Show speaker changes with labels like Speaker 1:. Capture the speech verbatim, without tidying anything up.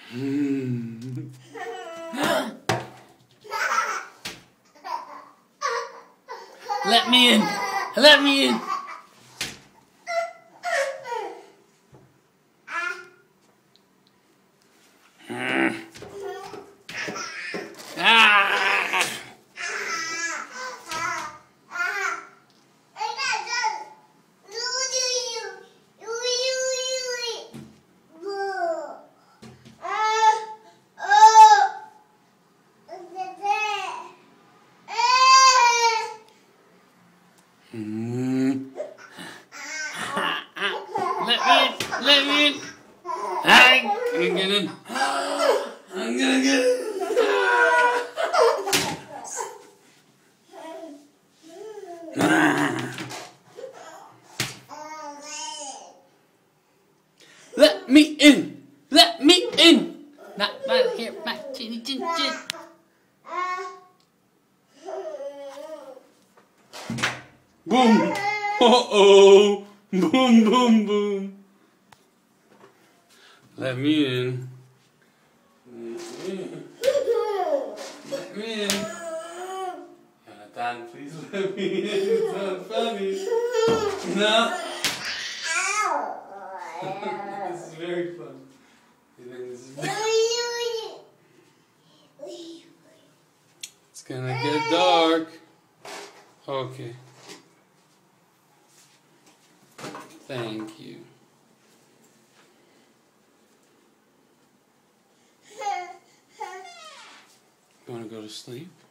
Speaker 1: Mm. Let me in. Let me in. Ah. Mm. Let me in. Let me in. I'm gonna get in. I'm gonna get in. Let me in. Let me in. Not right here. My chinny chin chin. Boom. Uh oh. Boom boom boom. Let me in. Let me in. Jonathan, please let me in. It's not funny. No. This is very fun. You think this is very... It's gonna get dark. Okay. Thank you. You wanna go to sleep?